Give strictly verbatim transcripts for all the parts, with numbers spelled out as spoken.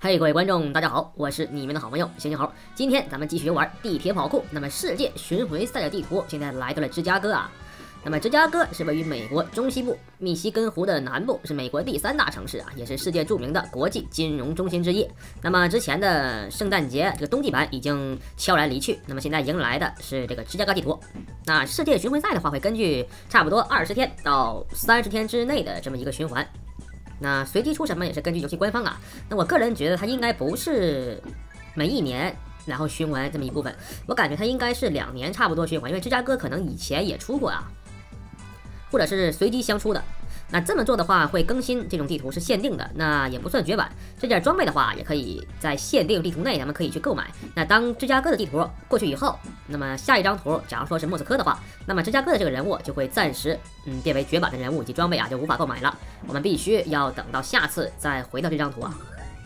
嘿，各位观众，大家好，我是你们的好朋友星星猴。今天咱们继续玩地铁跑酷。那么世界巡回赛的地图现在来到了芝加哥啊。那么芝加哥是位于美国中西部密西根湖的南部，是美国第三大城市啊，也是世界著名的国际金融中心之一。那么之前的圣诞节这个冬季版已经悄然离去，那么现在迎来的是这个芝加哥地图。那世界巡回赛的话，会根据差不多二十天到三十天之内的这么一个循环。那随机出什么也是根据游戏官方啊。那我个人觉得它应该不是每一年然后循环这么一部分，我感觉它应该是两年差不多循环，因为芝加哥可能以前也出过啊，或者是随机相出的。那这么做的话，会更新这种地图是限定的，那也不算绝版。这件装备的话，也可以在限定地图内，咱们可以去购买。那当芝加哥的地图过去以后，那么下一张图，假如说是莫斯科的话，那么芝加哥的这个人物就会暂时嗯变为绝版的人物以及装备啊，就无法购买了。我们必须要等到下次再回到这张图啊。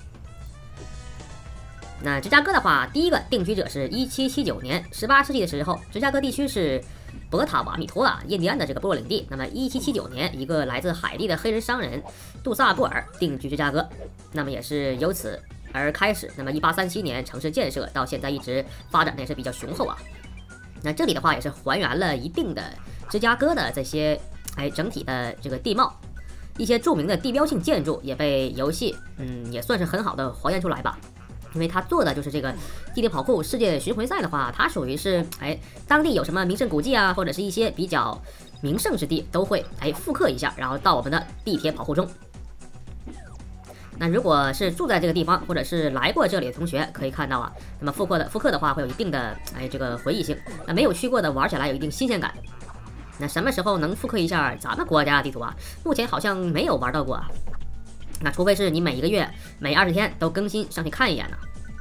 那芝加哥的话，第一个定居者是一七七九年，十八世纪的时候，芝加哥地区是博塔瓦米托啊，印第安的这个部落领地。那么一七七九年，一个来自海地的黑人商人杜萨布尔定居芝加哥，那么也是由此而开始。那么一八三七年城市建设到现在一直发展的也是比较雄厚啊。那这里的话也是还原了一定的芝加哥的这些哎整体的这个地貌，一些著名的地标性建筑也被游戏嗯也算是很好的还原出来吧。因为他做的就是这个地铁跑酷世界巡回赛的话，它属于是哎当地有什么名胜古迹啊，或者是一些比较名胜之地，都会哎复刻一下，然后到我们的地铁跑酷中。那如果是住在这个地方，或者是来过这里的同学，可以看到啊，那么复刻的复刻的话会有一定的哎这个回忆性。那没有去过的玩起来有一定新鲜感。那什么时候能复刻一下咱们国家的地图啊？目前好像没有玩到过啊。那除非是你每一个月、每二十天都更新上去看一眼呢。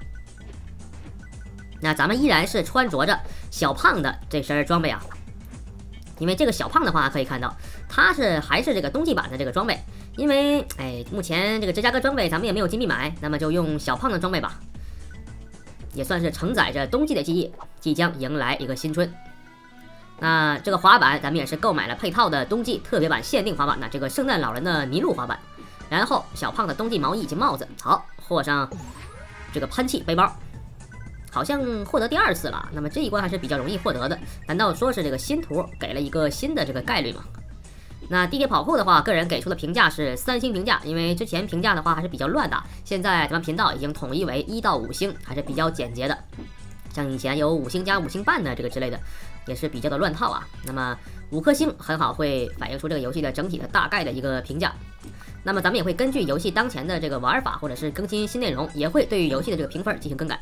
那咱们依然是穿着着小胖的这身装备啊，因为这个小胖的话可以看到，它是还是这个冬季版的这个装备。因为哎，目前这个芝加哥装备咱们也没有金币买，那么就用小胖的装备吧，也算是承载着冬季的记忆，即将迎来一个新春。那这个滑板咱们也是购买了配套的冬季特别版限定滑板的这个圣诞老人的麋鹿滑板。然后小胖的冬季毛衣以及帽子，好，获上这个喷气背包，好像获得第二次了。那么这一关还是比较容易获得的，难道说是这个新图给了一个新的这个概率吗？那地铁跑酷的话，个人给出的评价是三星评价，因为之前评价的话还是比较乱的，现在咱们频道已经统一为一到五星，还是比较简洁的。像以前有五星加五星半的这个之类的，也是比较的乱套啊。那么五颗星很好会反映出这个游戏的整体的大概的一个评价。那么咱们也会根据游戏当前的这个玩法，或者是更新新内容，也会对于游戏的这个评分进行更改。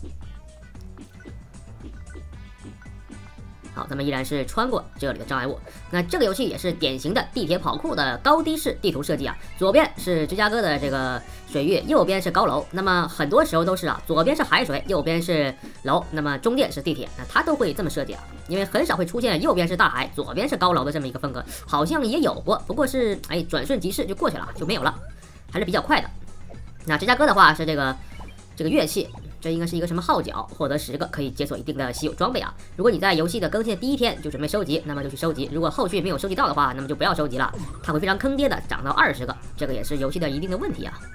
好，咱们依然是穿过这里的障碍物。那这个游戏也是典型的地铁跑酷的高低式地图设计啊。左边是芝加哥的这个水域，右边是高楼。那么很多时候都是啊，左边是海水，右边是楼，那么中间是地铁。那它都会这么设计啊，因为很少会出现右边是大海，左边是高楼的这么一个风格。好像也有过，不过是哎转瞬即逝就过去了，就没有了，还是比较快的。那芝加哥的话是这个这个乐器。这应该是一个什么号角，获得十个可以解锁一定的稀有装备啊！如果你在游戏的更新的第一天就准备收集，那么就去收集；如果后续没有收集到的话，那么就不要收集了，它会非常坑爹的涨到二十个，这个也是游戏的一定的问题啊！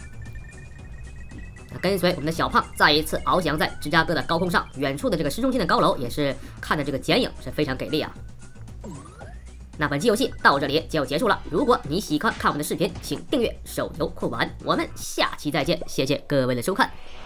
跟随我们的小胖再一次翱翔在芝加哥的高空上，远处的这个市中心的高楼也是看着这个剪影是非常给力啊！那本期游戏到这里就结束了。如果你喜欢看我们的视频，请订阅手游酷玩，我们下期再见，谢谢各位的收看。